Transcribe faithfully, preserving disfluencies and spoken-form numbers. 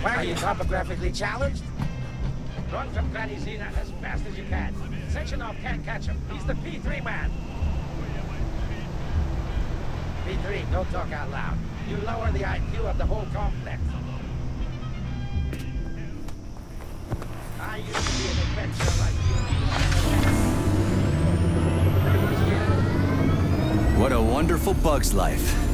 Why are you topographically challenged? Run from Granny Zena as fast as you can. Section off can't catch him. He's the P three man. P three, don't talk out loud. You lower the I Q of the whole complex. I used to be an adventurer like you. What a wonderful bug's life.